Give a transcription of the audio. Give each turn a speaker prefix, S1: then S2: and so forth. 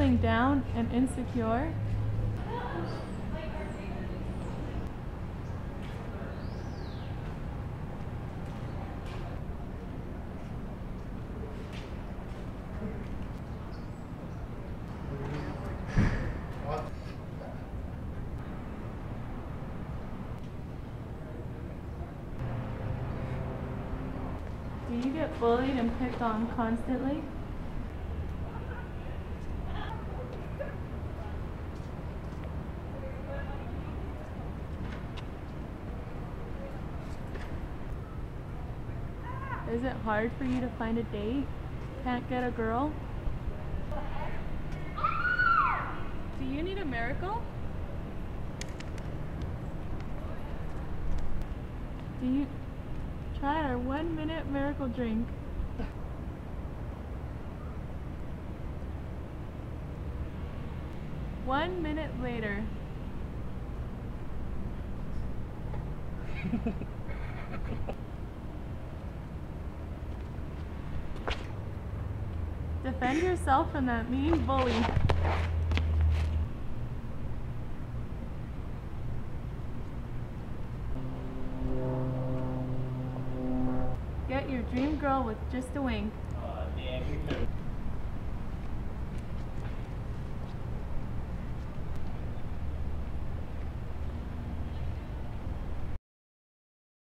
S1: feeling down and insecure? Do you get bullied and picked on constantly? Is it hard for you to find a date? Can't get a girl? Do you need a miracle? Do you try our 1-minute miracle drink? One minute later. Defend yourself from that mean bully. Get your dream girl with just a wink.
S2: Aw, damn, you could've